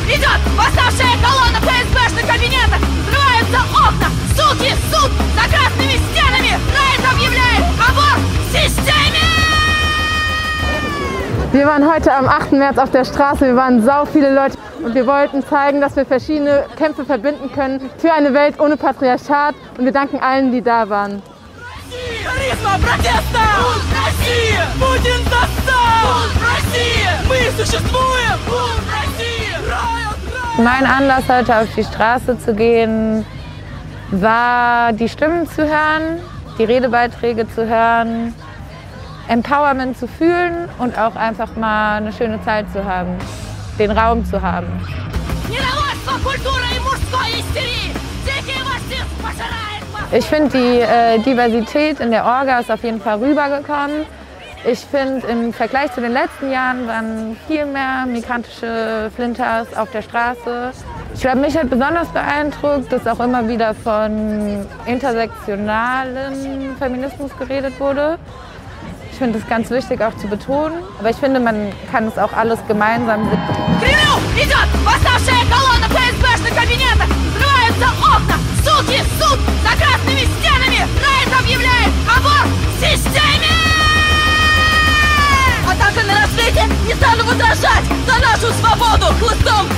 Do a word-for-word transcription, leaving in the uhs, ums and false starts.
Идет восставшая колонна ФСБшных кабинетов! Взрываются окна! Суки, суд! За красными стенами! Райт объявляет аборт в системе! Wir waren heute am achten März auf der Straße, wir waren sau viele Leute und wir wollten zeigen, dass wir verschiedene Kämpfe verbinden können für eine Welt ohne Patriarchat und wir danken allen, die da waren. Харизма протеста! Бунт России! Путин достал! Бунт России! Мы существуем! Бунт России! Riot, Riot! Mein Anlass, heute auf die Straße zu gehen, war, die Stimmen zu hören, die Redebeiträge zu hören, Empowerment zu fühlen und auch einfach mal eine schöne Zeit zu haben, den Raum zu haben. Ich finde, die äh, Diversität in der Orga ist auf jeden Fall rübergekommen. Ich finde, im Vergleich zu den letzten Jahren waren viel mehr migrantische Flinters auf der Straße. Ich glaube, mich hat besonders beeindruckt, dass auch immer wieder von intersektionalem Feminismus geredet wurde. Ich finde es ganz wichtig auch zu betonen, aber ich finde, man kann es auch alles gemeinsam sehen. Кремлю идет восставшая колонна ФСБшных кабинетов! Взрываются окна! Суки, суд! За красными стенами! Райт объявляет аборт в системе! Атака на рассвете! Не стану возражать за нашу свободу! Хлыстом